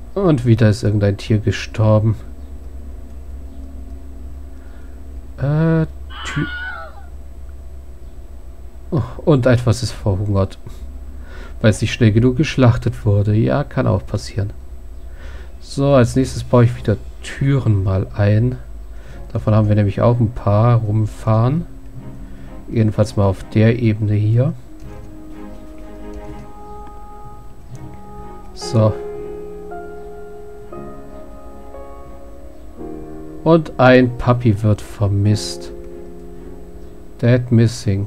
Und wieder ist irgendein Tier gestorben. Oh, und etwas ist verhungert. Weil es nicht schnell genug geschlachtet wurde. Ja, kann auch passieren. So, als nächstes baue ich wieder Türen mal ein. Davon haben wir nämlich auch ein paar rumfahren. Jedenfalls mal auf der Ebene hier. So. Und ein Puppy wird vermisst. Dead missing.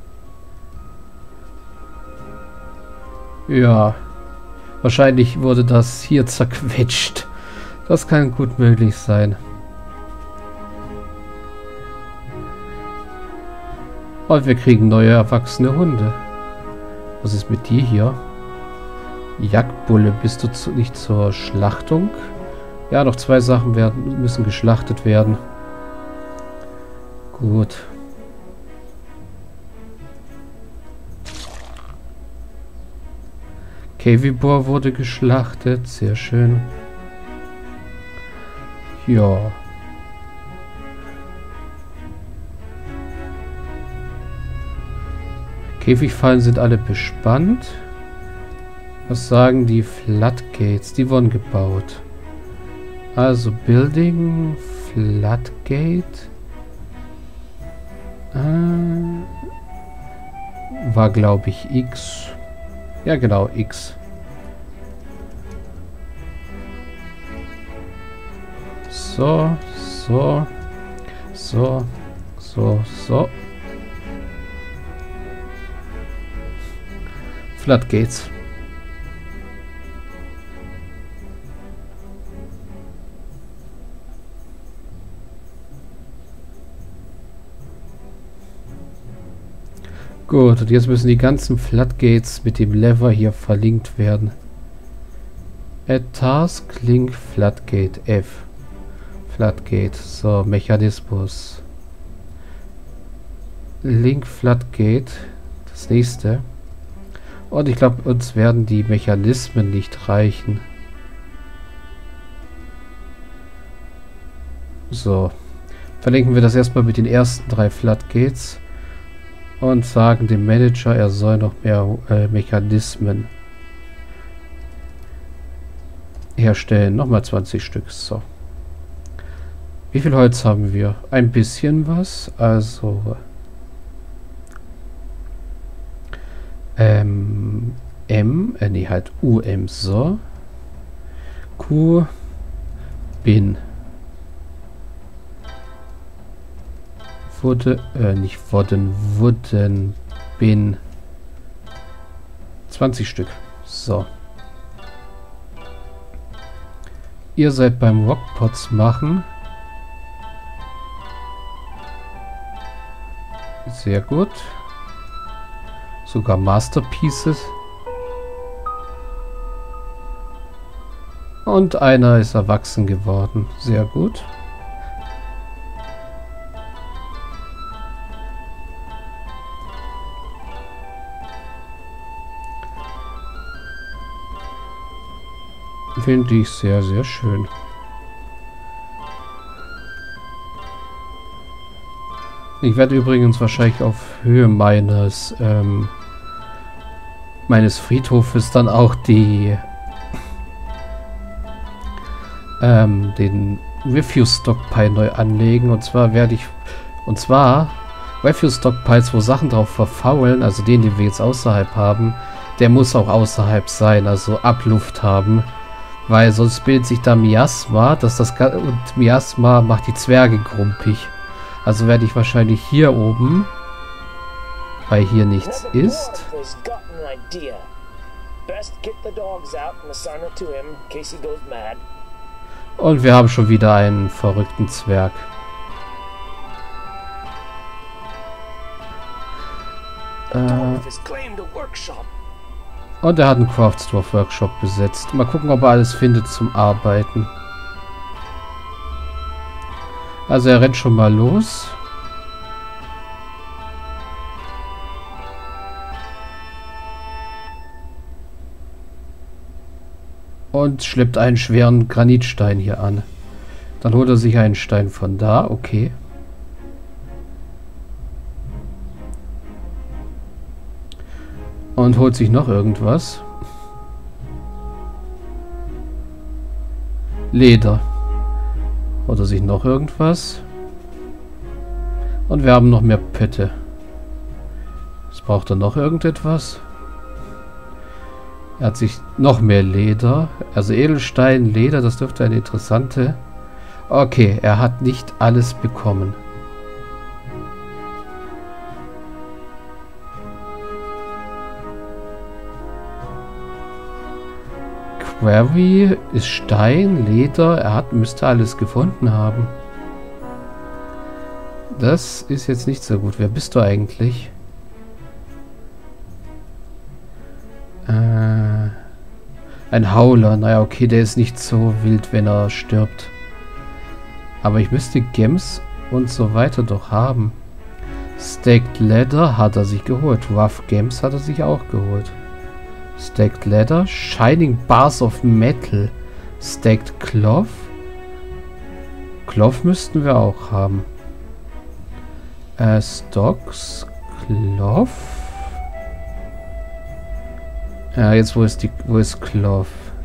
Ja. Wahrscheinlich wurde das hier zerquetscht. Das kann gut möglich sein. Und wir kriegen neue erwachsene Hunde. Was ist mit dir hier? Jagdbulle, bist du nicht zur Schlachtung? Ja, noch 2 Sachen müssen geschlachtet werden. Gut. Cavibor wurde geschlachtet. Sehr schön. Ja. Käfigfallen sind alle bespannt. Was sagen die Floodgates? Die wurden gebaut. Also Building, Floodgate. War glaube ich X. Ja genau, X. So, so, so, so, so. Floodgates. Gut, und jetzt müssen die ganzen Floodgates mit dem Lever hier verlinkt werden. Add Task, Link, Floodgate, F. Floodgate, so, Mechanismus. Link, Floodgate, das nächste. Und ich glaube, uns werden die Mechanismen nicht reichen. So, verlinken wir das erstmal mit den ersten 3 Floodgates. Und sagen dem Manager, er soll noch mehr Mechanismen herstellen. Nochmal 20 Stück. So. Wie viel Holz haben wir? Ein bisschen was. Also nee, halt UM. So. Q. Bin. Nicht wurden, bin 20 Stück. So. Ihr seid beim Rockpots machen. Sehr gut. Sogar Masterpieces. Und einer ist erwachsen geworden. Sehr gut. Finde ich sehr, sehr schön. Ich werde übrigens wahrscheinlich auf Höhe meines Friedhofes dann auch den Refuse Stockpile neu anlegen. Und zwar Refuse Stockpiles, wo Sachen drauf verfaulen, also den wir jetzt außerhalb haben, der muss auch außerhalb sein, also Abluft haben. Weil sonst bildet sich da Miasma, und Miasma macht die Zwerge grumpig. Also werde ich wahrscheinlich hier oben, weil hier nichts ist. Und wir haben schon wieder einen verrückten Zwerg. Und er hat einen Craftsdwarf Workshop besetzt. Mal gucken, ob er alles findet zum Arbeiten. Also er rennt schon mal los. Und schleppt einen schweren Granitstein hier an. Dann holt er sich einen Stein von da. Okay. Und holt sich noch irgendwas. Leder. Holt er sich noch irgendwas. Und wir haben noch mehr Pötte. Jetzt braucht er noch irgendetwas. Er hat sich noch mehr Leder. Also Edelstein, Leder, das dürfte eine interessante... Okay, er hat nicht alles bekommen. Quarry ist Stein, Leder. Er müsste alles gefunden haben. Das ist jetzt nicht so gut. Wer bist du eigentlich? Ein Hauler. Naja, okay, der ist nicht so wild, wenn er stirbt. Aber ich müsste Gems und so weiter doch haben. Stacked Leather hat er sich geholt. Rough Gems hat er sich auch geholt. Stacked Leather. Shining Bars of Metal. Stacked Cloth. Cloth müssten wir auch haben. Stocks. Cloth. Ja, jetzt wo ist Cloth?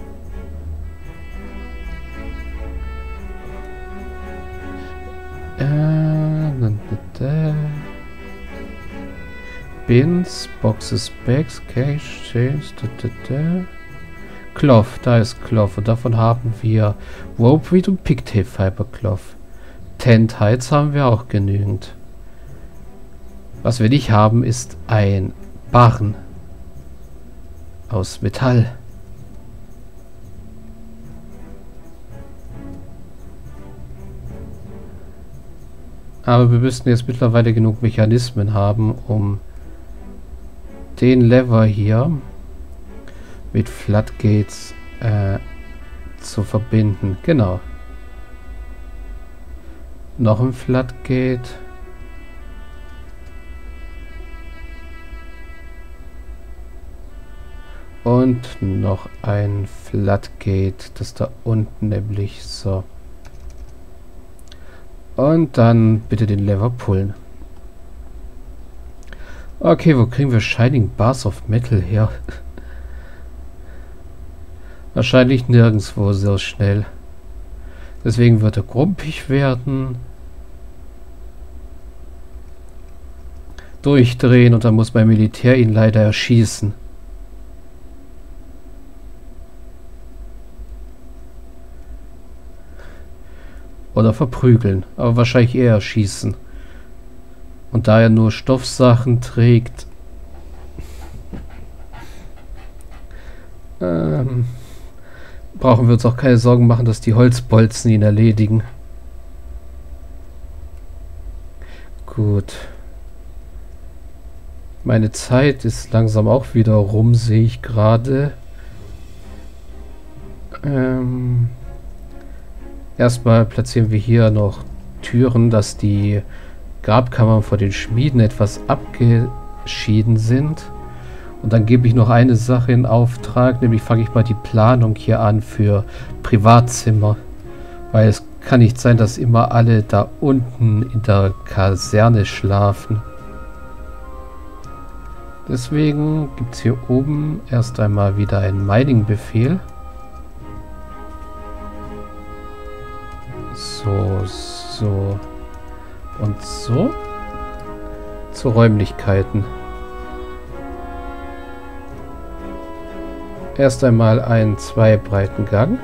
Bins, Boxes, Bags, Cash, Chains, Cloth, da ist Cloth und davon haben wir Rope Reed und Pigtail Fiber Cloth. Tent Hides haben wir auch genügend. Was wir nicht haben, ist ein Barren aus Metall. Aber wir müssten jetzt mittlerweile genug Mechanismen haben, um den Lever hier mit Floodgates zu verbinden. Genau. Noch ein Floodgate. Und noch ein Floodgate. Das da unten nämlich. So. Und dann bitte den Lever pullen. Okay, wo kriegen wir Shining Bars of Metal her? Wahrscheinlich nirgendwo so schnell. Deswegen wird er grumpig werden. Durchdrehen und dann muss mein Militär ihn leider erschießen. Oder verprügeln. Aber wahrscheinlich eher erschießen. Und da er nur Stoffsachen trägt, brauchen wir uns auch keine Sorgen machen, dass die Holzbolzen ihn erledigen. Gut. Meine Zeit ist langsam auch wieder rum, sehe ich gerade. Erstmal platzieren wir hier noch Türen, dass die Grabkammern vor den Schmieden etwas abgeschieden sind. Und dann gebe ich noch eine Sache in Auftrag, nämlich fange ich mal die Planung hier an für Privatzimmer. Weil es kann nicht sein, dass immer alle da unten in der Kaserne schlafen. Deswegen gibt es hier oben erst einmal wieder einen Mining-Befehl. So. Und so. Zu Räumlichkeiten. Erst einmal einen 2 breiten Gang.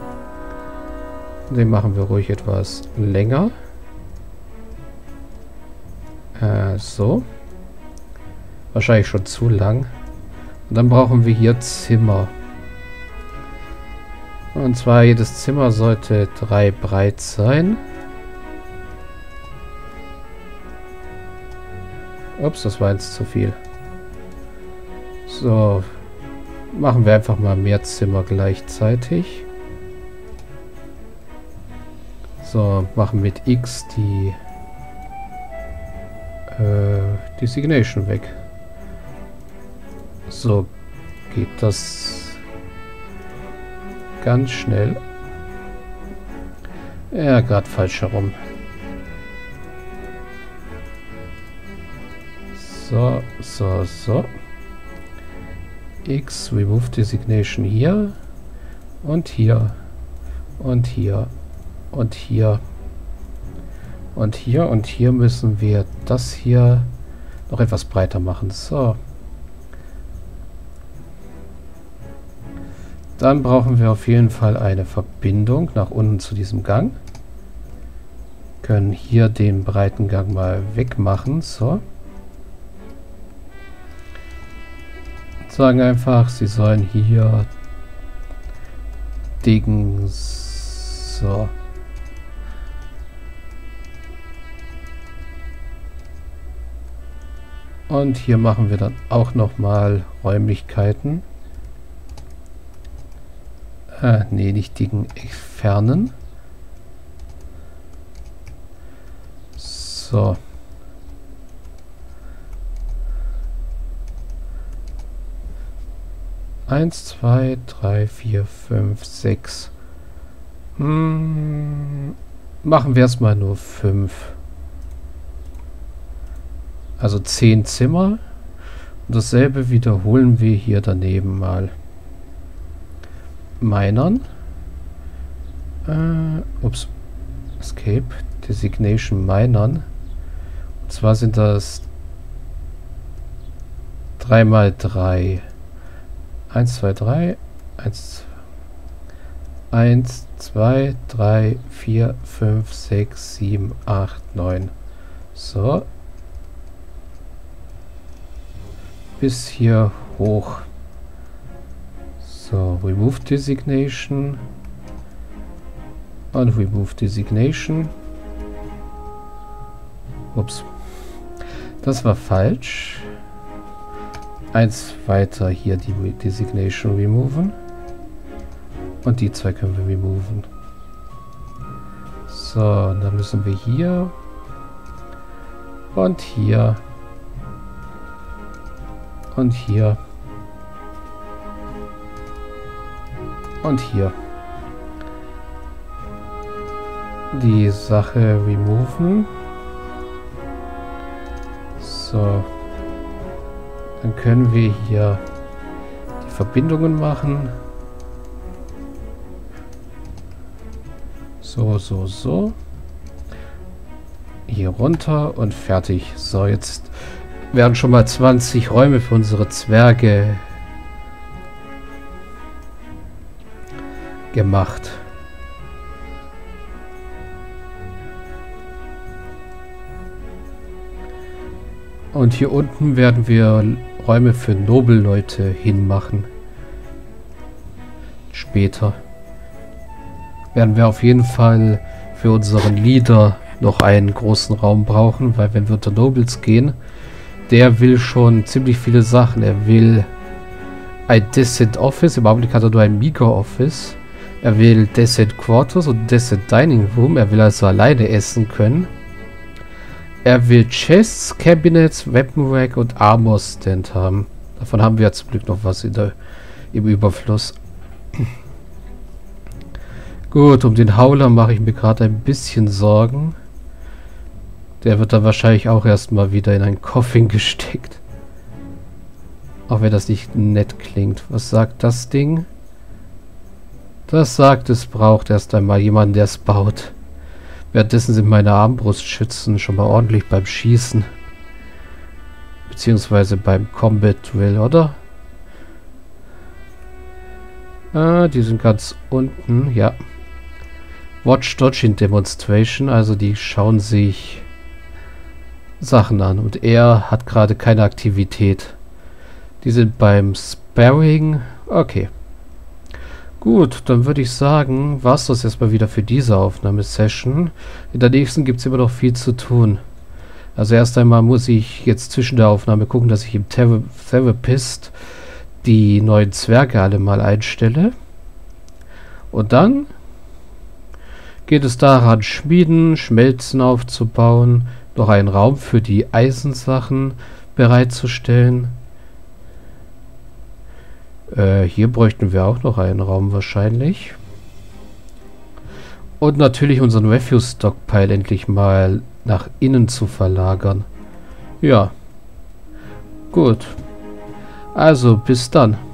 Den machen wir ruhig etwas länger. So. Wahrscheinlich schon zu lang. Und dann brauchen wir hier Zimmer. Und zwar jedes Zimmer sollte 3 breit sein. Ups, das war jetzt zu viel. So. Machen wir einfach mal mehr Zimmer gleichzeitig. So, machen mit X die Designation weg. So geht das ganz schnell. Ja, gerade falsch herum. So, so, so. X, Remove Designation hier. Und hier. Und hier. Und hier. Und hier. Und hier müssen wir das hier noch etwas breiter machen. So. Dann brauchen wir auf jeden Fall eine Verbindung nach unten zu diesem Gang. Können hier den breiten Gang mal wegmachen. So. Sagen einfach, sie sollen hier Ding. So. Und hier machen wir dann auch nochmal Räumlichkeiten. Nee, nicht Dingen entfernen. So. Eins, zwei, drei, vier, fünf, sechs. Machen wir erstmal nur 5. Also 10 Zimmer. Und dasselbe wiederholen wir hier daneben mal. Minern. Ups. Escape. Designation Minern. Und zwar sind das 3 mal 3. 1, 2, 3. 1, 2, 3, 4, 5, 6, 7, 8, 9. So. Bis hier hoch. So, Remove Designation. Und Remove Designation. Ups. Das war falsch. Eins weiter hier die Designation removen. Und die zwei können wir removen. So, und dann müssen wir hier. Und hier. Und hier. Und hier. Die Sache removen. So. Dann können wir hier die Verbindungen machen. So, so, so. Hier runter und fertig. So, jetzt werden schon mal 20 Räume für unsere Zwerge gemacht. Und hier unten werden wir Räume für Nobelleute hinmachen. Später werden wir auf jeden Fall für unseren Leader noch einen großen Raum brauchen, weil wenn wir unter Nobles gehen, der will schon ziemlich viele Sachen. Er will ein Decent Office, im Augenblick hat er nur ein Micro Office. Er will Decent Quarters und Decent Dining Room, er will also alleine essen können. Er will Chests, Cabinets, Weapon Rack und Armor Stand haben. Davon haben wir ja zum Glück noch was im Überfluss. Gut, um den Howler mache ich mir gerade ein bisschen Sorgen. Der wird dann wahrscheinlich auch erstmal wieder in ein Coffin gesteckt. Auch wenn das nicht nett klingt. Was sagt das Ding? Das sagt, es braucht erst einmal jemanden, der es baut. Währenddessen sind meine Armbrustschützen schon mal ordentlich beim Schießen. Beziehungsweise beim Combat Drill, oder? Ah, die sind ganz unten, ja. Watch Dodging Demonstration, also die schauen sich Sachen an. Und er hat gerade keine Aktivität. Die sind beim Sparring. Okay. Gut, dann würde ich sagen, war es das erstmal wieder für diese Aufnahmesession. In der nächsten gibt es immer noch viel zu tun. Also erst einmal muss ich jetzt zwischen der Aufnahme gucken, dass ich im Therapist die neuen Zwerge alle mal einstelle. Und dann geht es daran, Schmieden, Schmelzen aufzubauen, noch einen Raum für die Eisensachen bereitzustellen. Hier bräuchten wir auch noch einen Raum wahrscheinlich. Und natürlich unseren Refuse-Stockpile endlich mal nach innen zu verlagern. Ja, gut. Also, bis dann.